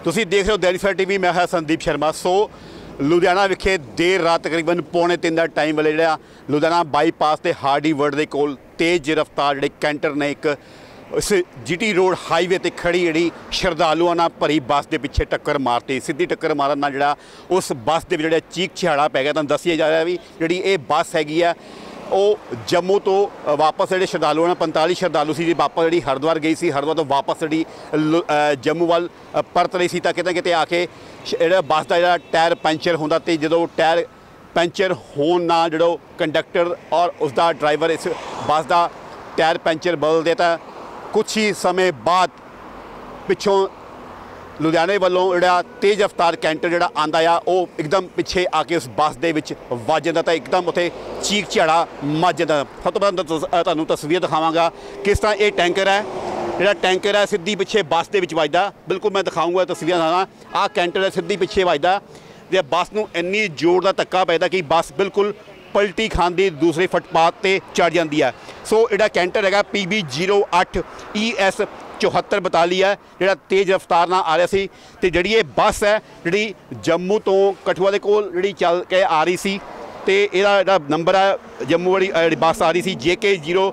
ਤੁਸੀਂ ਦੇਖ ਰਹੇ ਹੋ दैनिक सवेरा टीवी। मैं संदीप शर्मा। सो लुधियाना विखे देर रात तकरीबन 2:45 का टाइम वाले जो लुधियाना बाईपास से हार्डी वर्ड के कोल तेज़ रफ्तार जो कैंटर ने एक इस GT रोड हाईवे पर खड़ी जी श्रद्धालुओं नाल भरी बस के पिछे टक्कर मारती। सीधी टक्कर मारन नाल जिहड़ा उस बस के जो चीख छिहाड़ा पै गया। तुहानूं दस्सिया जा रहा भी जी बस हैगी है वो जम्मू तो वापस जो श्रद्धालु ने 45 श्रद्धालु से वापस जी हरिद्वार गई सी। हरिद्वार तो वापस जी जम्मू वाल परत रही सी। किते किते आके बस का जो टायर पंचर होंदा ते जो टायर पंचर होने ना जो कंडक्टर और उसका ड्राइवर इस बस का टायर पंचर बदलते तो कुछ ही समय बाद पिछों लुधियाने वालों जो तेज़ रफ्तार कैंटर जो आता आ वो एकदम पिछे आके उस बस के वज जाता तो एकदम उत्थे चीख झिहाड़ा मच जाता। सब तो पहले तुहानूं तस्वीर दिखावांगा किस तरह ये टैंकर है जो टैंकर है सीधी पिछे बस के वजदा। बिल्कुल मैं दिखाऊंगा तस्वीर दिखाना। आ कैंटर है सीधी पिछे वजदा तो बस नूं इन्नी जोर का धक्का पैदा कि बस बिल्कुल पलटी खाती दूसरे फुटपाथ पर चढ़ जाती है। सो जो कैंटर है PB 08 ES 7442 है जो तेज़ रफ्तार ना आ रहा सी ते जिहड़ी ये बस है जी जम्मू तो कठुआ के कोल जी चल के आ रही सी ते इहदा जिहड़ा नंबर है जम्मू वाली बस आ रही सी JK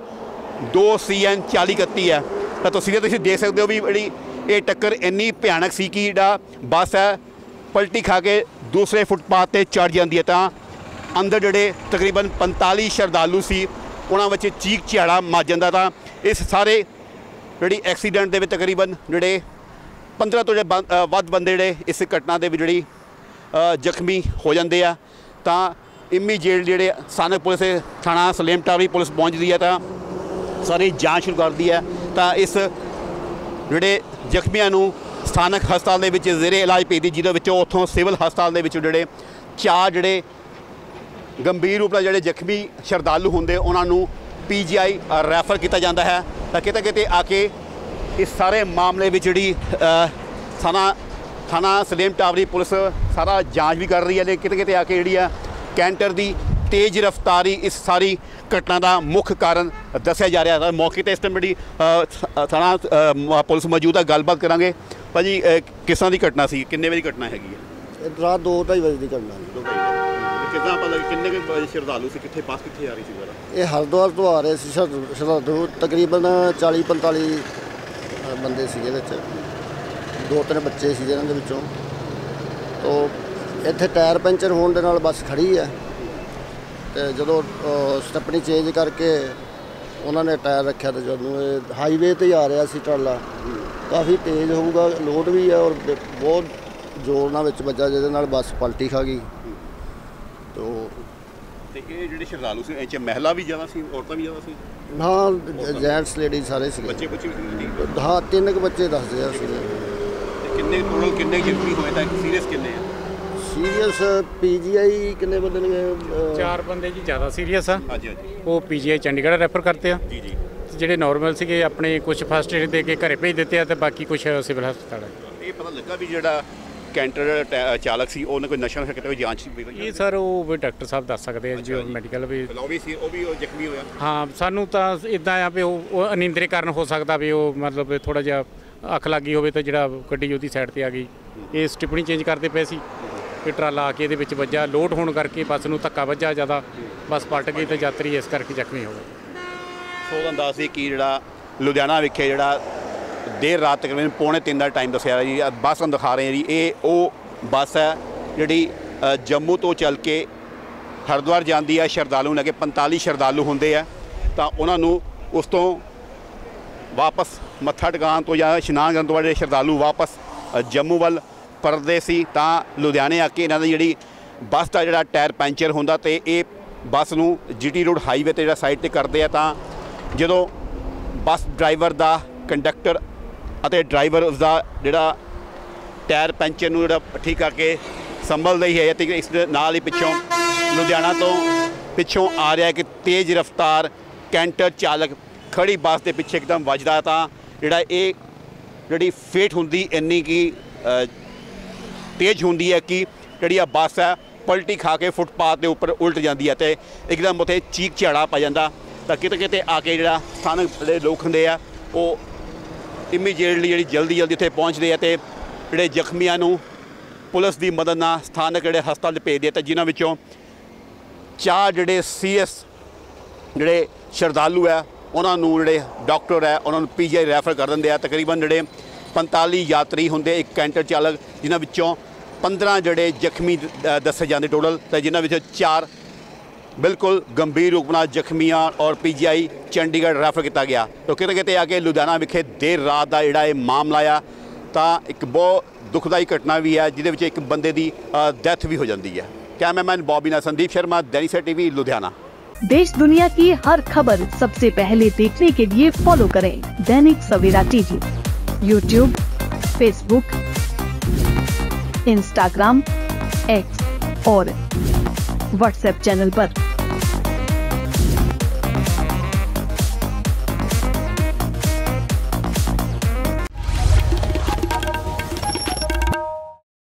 02CN 4031 है। तो तस्वीर तुसीं देख सकते हो भी जी ये टक्कर इन्नी भयानक सी कि जिहड़ा बस है पलटी खा के दूसरे फुटपाथ पर चढ़ जाती है। तो अंदर जोड़े तकरीबन 45 श्रद्धालु सी उन्हां विच चीख झिहाड़ा मच जांदा। तां इस सारे जी एक्सीडेंट के तकरीबन जोड़े 15 तो वध बंदे जोड़े इस घटना के जी जख्मी हो जाते हैं। तो इमीडिएट जोड़े स्थानक पुलिस थाना सलेम टावरी पुलिस पहुँचती है तो सारी जाँच शुरू करती है। तो इस जोड़े जख्मियों को स्थानक हस्पताल के जेरे इलाज भेजती जिहदे उतों सिविल हस्पताल के जोड़े 4 जोड़े गंभीर रूप से जोड़े जख्मी श्रद्धालु होंगे उन्होंने PGI रैफर किया जाता है। तो किते किते आके इस सारे मामले में जी थाना सलेम टावरी पुलिस सारा जांच भी कर रही है। लेकिन किते किते आके जी कैंटर की तेज़ रफ्तारी इस सारी घटना का मुख्य कारण दसिया जा रहा है। मौके पर इस टाइम जी थाना पुलिस मौजूद है। गलबात करांगे भाजी किस तरह की घटना सी किन्ने बजे घटना हैगी है? रात 2-2:30 बजे की घटना। कितना पता किन्ने के श्रद्धालु से कितने बस कितने आ रही थी? ये हरिद्वार तो आ रहे श्रद्धालु तकरीबन 40-45 बंदे सीगे विच 2-3 बच्चे सी जिन्हां दे विचों। तो इत्थे टायर पंचर होने दे नाल बस खड़ी है तो जदों स्टैपनी चेंज करके उन्होंने टायर रखा तो जदों हाईवे ते ही आ रहा सी ट्राला काफ़ी तेज़ होऊगा लोड भी है और बहुत जोर नाल विच वज्जा जिहदे नाल बस पलटी खा गई। तो ये जो श्रद्धालु से इस महिला भी ज़्यादा सी औरतां भी ज़्यादा सी? हाँ जेंट्स लेडीज सारे सी। बच्चे भी सी? हाँ 3 बच्चे दसदे आ। किन्ने टोटल किन्ने जख्मी होए तां सीरीयस किन्ने हैं? सीरीयस PGI किन्ने बंदे ने? 4 बंदे जी ज़्यादा सीरीयस आ। हाँ जी वो PGI चंडीगढ़ रैफर करते हैं जी जी। ਜਿਹੜੇ नॉर्मल ਸੀਗੇ अपने कुछ फस्ट एड दे के घरे भेज दिते हैं तो बाकी कुछ सिविल हस्पताल है। ये पता लगा भी जो कैंटर चालक सी उन्हें कोई नशा किया कोई जांच ये सर वो भी डॉक्टर साहब दस सकते हैं जो मैडिकल भी जख्मी होया। हाँ सानू तो इदा आ भी वो अनिंद्रे कारण हो सकता भी वो मतलब थोड़ा जिहा अख लग गई हो तो जो गड्डी उसकी साइड पर आ गई। ये स्टिपनी चेंज करते पे सी कि ट्राला आके ये वज्जा लोड होने करके बस नूं धक्का वज्जा ज़्यादा बस पलट गई तो यात्री इस करके जख्मी हो गए। सो तुहानूं दस दी कि जिहड़ा लुधियाना विखे जिहड़ा देर रात तकरीबन 2:45 का टाइम दसिया जी बस हम दिखा रहे हैं जी ये वो बस है जी जम्मू तो चल के हरिद्वार जाती है। श्रद्धालु लगे 45 श्रद्धालु होंगे है तो उन्होंने उस तो वापस मत्था टेकाण तो या इशनान करन तो बाद श्रद्धालु वापस जम्मू वाल परतदे सी। तां लुधियाने आके इन्हां दी जिहड़ी बस का जिहड़ा टायर पंचर होंदा ते ये बस नूं GT रोड हाईवे ते जिहड़ा साइड ते करदे आ। तां जदों बस ड्राइवर का कंडक्टर ਅਤੇ ड्राइवर उसका जोड़ा टायर पंचर नूं जिहड़ा ठीक करके संभलदा ही है तो इस नाल ही पिछों लुधियाना तो पिछों आ रहा है कि तेज़ रफ्तार कैंटर चालक खड़ी बस के पिछे एकदम वजदा। तो जिहड़ा ये जिहड़ी फेट हुंदी इन्नी कि तेज़ हुंदी है कि जिहड़ी बस है पलटी खा के फुटपाथ के उपर उल्ट जाती है तो एकदम उत्थे चीख झिहाड़ा पै जांदा। तो किते किते आके जिहड़ा स्थानक लोग होंदे आ वो इमीडिएटली जी जल्दी उत्थे पहुँचते हैं तो ਜਿਹੜੇ ਜ਼ਖਮੀਆਂ ਨੂੰ ਪੁਲਿਸ ਦੀ ਮਦਦ ਨਾਲ ਸਥਾਨਕ ਜਿਹੜੇ ਹਸਪਤਾਲ ਭੇਜ ਦਿੱਤਾ, ਜਿਨ੍ਹਾਂ ਵਿੱਚੋਂ 4 ਜਿਹੜੇ ਸੀਐਸ ਜਿਹੜੇ ਸ਼ਰਧਾਲੂ ਹੈ ਉਹਨਾਂ ਨੂੰ ਜਿਹੜੇ ਡਾਕਟਰ ਹੈ ਉਹਨਾਂ ਨੂੰ PGI ਰੈਫਰ ਕਰ ਦਿੰਦੇ ਆ। ਤਕਰੀਬਨ ਜਿਹੜੇ 45 ਯਾਤਰੀ ਹੁੰਦੇ ਇੱਕ ਕੈਂਟਰ ਚਾਲਕ, ਜਿਨ੍ਹਾਂ ਵਿੱਚੋਂ 15 ਜਿਹੜੇ ਜ਼ਖਮੀ ਦੱਸੇ ਜਾਂਦੇ ਟੋਟਲ, ਤੇ ਜਿਨ੍ਹਾਂ ਵਿੱਚੋਂ 4 ਬਿਲਕੁਲ ਗੰਭੀਰ ਰੂਪ ਨਾਲ ਜ਼ਖਮੀਆਂ ਔਰ PGI ਚੰਡੀਗੜ੍ਹ ਰੈਫਰ ਕੀਤਾ ਗਿਆ। ਤਾਂ ਕਿਤੇ ਕਿਤੇ ਆ ਕੇ ਲੁਧਿਆਣਾ ਵਿਖੇ ਦੇਰ ਰਾਤ ਦਾ ਜਿਹੜਾ ਇਹ ਮਾਮਲਾ ਆ ਤਾਂ ਇੱਕ ਬਹੁਤ ਦੁਖਦਾਈ ਘਟਨਾ ਵੀ ਹੈ, ਜਿਹਦੇ ਵਿੱਚ ਇੱਕ ਬੰਦੇ ਦੀ ਡੈਥ भी हो जाती है। कैमरामैन बॉबी ना संदीप शर्मा, दैनिक सवेरा TV, लुधियाना। देश दुनिया की हर खबर सबसे पहले देखने के लिए फॉलो करें Dainik Savera TV, YouTube, Facebook, Instagram, X और WhatsApp चैनल पर।